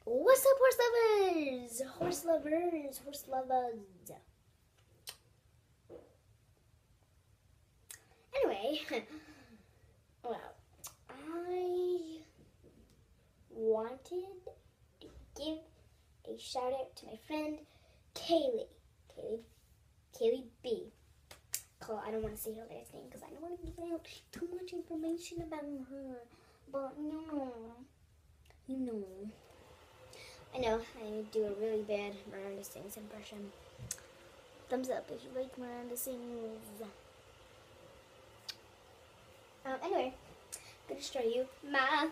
What's up, horse lovers? Horse lovers, horse lovers. Anyway, well, I wanted to give a shout out to my friend Kaylee B. I don't want to say her last name because I don't want to give out too much information about her. But you know. I know I do a really bad Miranda Sings impression. Thumbs up if you like Miranda Sings. Anyway, I'm gonna show you my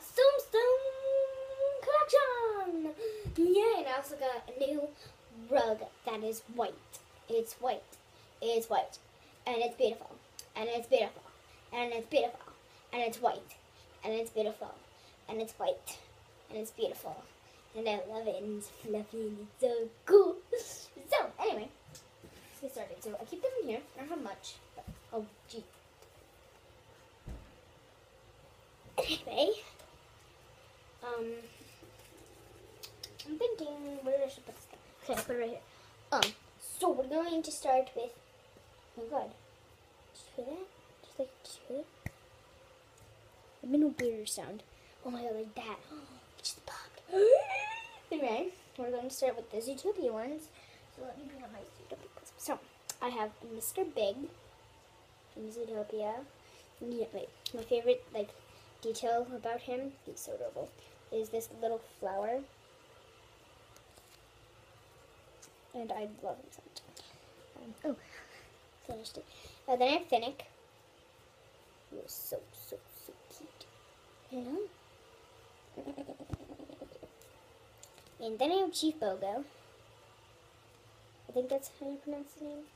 collection. Yeah, and I also got a new rug that is white. It's white. It's white. And it's beautiful. And it's beautiful. And it's beautiful. And it's white. And it's beautiful. And it's white. And it's beautiful. And I love it. And it's fluffy. And it's so cool. So, anyway. Let's get started. So, I keep them in here. I don't have much. But, oh, gee. Anyway. I'm thinking where I should put this guy. Okay, I put it right here. So we're going to start with, oh my god, did you hear that? Did you hear that? I've been a weirder sound. Oh my god, like that. Oh, it just popped. Anyway, we're going to start with the Zootopia ones. So let me bring up my Zootopia ones. So, I have Mr. Big from Zootopia. Yeah, wait, my favorite, detail about him, he's so adorable, is this little flower. And I love him so much. Finished it. Then I have Finnick. He was so cute. You know? And then I have Chief Bogo. I think that's how you pronounce his name.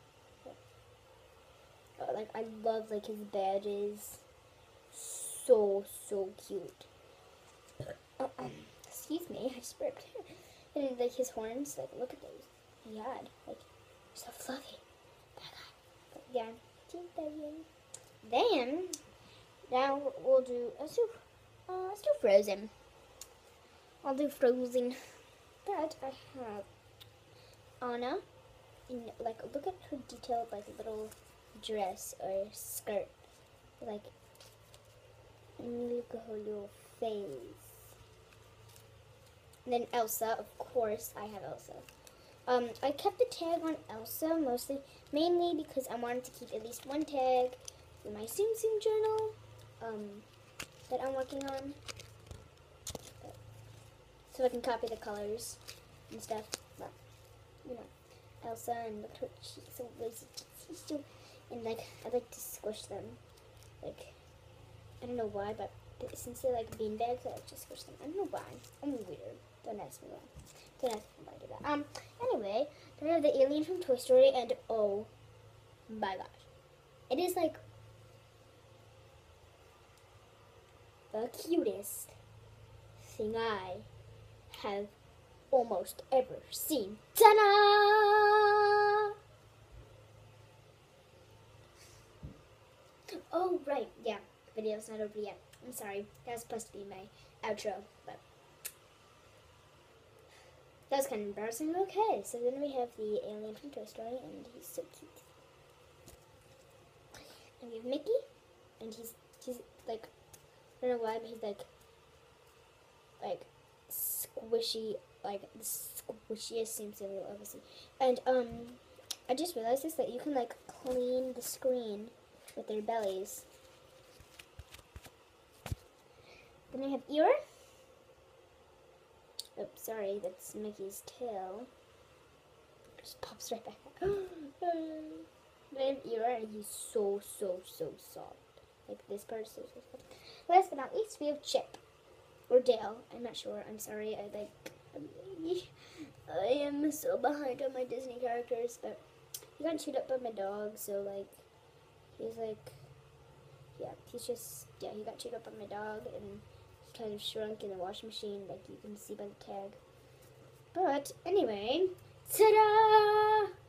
Yeah. Oh, I love, his badges. So cute. Excuse me, I just burped. And, his horns, look at those. Oh my god, they're so fluffy. Oh my god. But yeah, then, now we'll do, let's do Frozen. I'll do Frozen. But I have Anna, and, look at her detailed, little dress or skirt. Look at her little face. And then Elsa, of course, I have Elsa. I kept the tag on Elsa mainly because I wanted to keep at least one tag for my Tsum Tsum journal that I'm working on. So I can copy the colors and stuff. But, you know, Elsa, and look at her cheeks, so lazy. And I like to squish them. I don't know why, but since they're beanbags, I like to squish them. I don't know why. I'm weird. Don't ask me why. Don't ask me why I do that. Anyway, then I have the alien from Toy Story, and oh my gosh. It is the cutest thing I have almost ever seen. Ta-da! Oh, right, yeah. The video's not over yet. I'm sorry. That was supposed to be my outro, but that was kind of embarrassing. Okay, so then we have the alien from Toy Story, and he's so cute. And we have Mickey, and he's I don't know why, but he's squishy, the squishiest Tsum Tsum you'll ever see. And I just realized this, that you can clean the screen with their bellies. Then I have Eeyore. Oh, sorry, that's Mickey's tail. Just pops right back up. Then I have Eeyore, and he's so soft. This part is so soft. Last but not least, we have Chip. Or Dale. I'm not sure. I'm sorry. I am so behind on my Disney characters, but he got chewed up by my dog, so he's he got chewed up by my dog, and he kind of shrunk in the washing machine, you can see by the tag. But anyway, ta-da!